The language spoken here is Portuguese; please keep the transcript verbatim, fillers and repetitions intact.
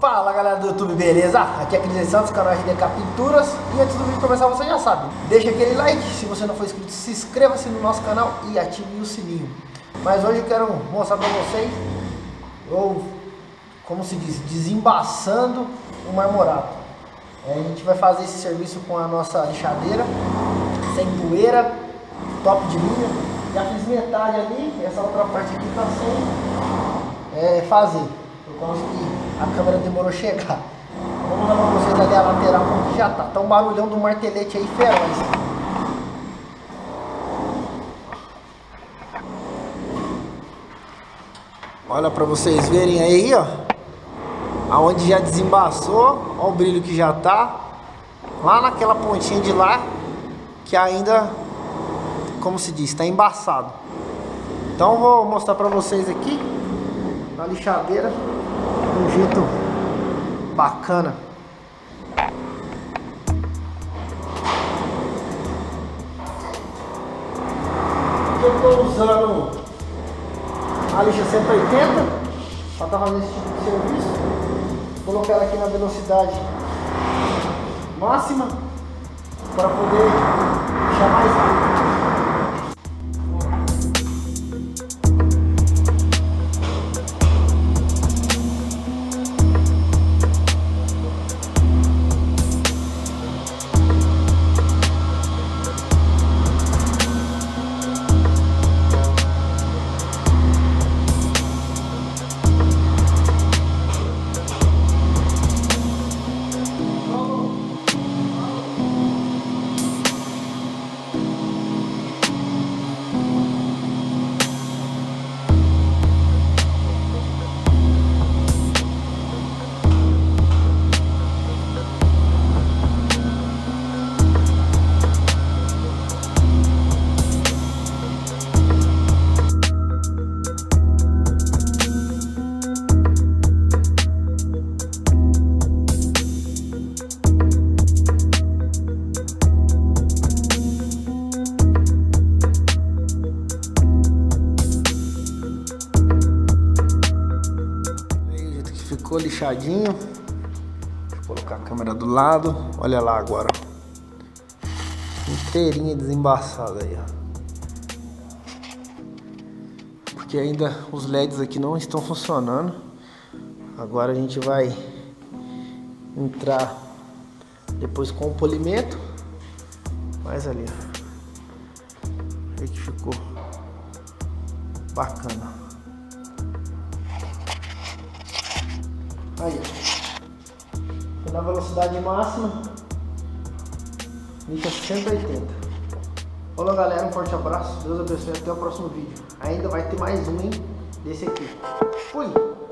Fala galera do YouTube, beleza? Aqui é Cris Santos, canal R D K Pinturas. E antes do vídeo começar, você já sabe, deixa aquele like, se você não for inscrito, se inscreva-se no nosso canal e ative o sininho. Mas hoje eu quero mostrar pra vocês, ou como se diz, desembaçando o marmorato. É, a gente vai fazer esse serviço com a nossa lixadeira, sem poeira, top de linha. Já fiz metade ali, essa outra parte aqui tá sem é, fazer. Por causa que a câmera demorou a chegar. Vou mostrar pra vocês ali a lateral como que já tá. Tá um barulhão do martelete aí feroz. Olha pra vocês verem aí, ó. Aonde já desembaçou. Olha o brilho que já tá. Lá naquela pontinha de lá. Que ainda, como se diz, tá embaçado. Então vou mostrar pra vocês aqui. Na lixadeira. De um jeito bacana. Eu estou usando a lixa cento e oitenta para estar fazendo esse tipo de serviço. Vou colocar ela aqui na velocidade máxima para poder lixar mais rápido. Ficou lixadinho. Deixa eu colocar a câmera do lado. Olha lá agora. Inteirinha desembaçada aí, ó. Porque ainda os L E Ds aqui não estão funcionando. Agora a gente vai entrar depois com o polimento. Mas ali, ó. Vê que ficou bacana. Aí, ó. Na velocidade máxima, lixa cento e oitenta. Olá galera, um forte abraço, Deus abençoe, até o próximo vídeo. Ainda vai ter mais um, hein, desse aqui. Fui!